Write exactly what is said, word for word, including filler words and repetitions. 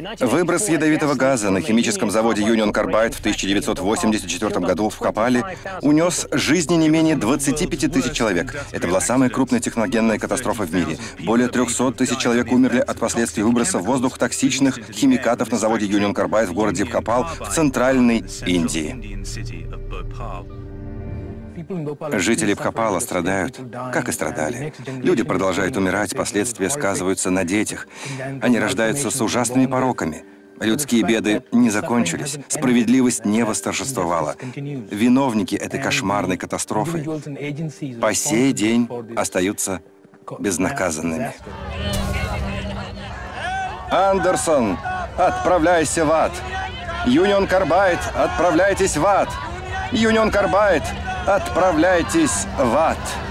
Выброс ядовитого газа на химическом заводе Union Carbide в тысяча девятьсот восемьдесят четвёртом году в Бхопале унес жизни не менее двадцати пяти тысяч человек. Это была самая крупная техногенная катастрофа в мире. Более трёхсот тысяч человек умерли от последствий выброса в воздух токсичных химикатов на заводе Union Carbide в городе Бхопал в центральной Индии. Жители Бхопала страдают, как и страдали. Люди продолжают умирать, последствия сказываются на детях. Они рождаются с ужасными пороками. Людские беды не закончились, справедливость не восторжествовала. Виновники этой кошмарной катастрофы по сей день остаются безнаказанными. Андерсон, отправляйся в ад! Union Carbide, отправляйтесь в ад! Union Carbide, отправляйтесь в ад!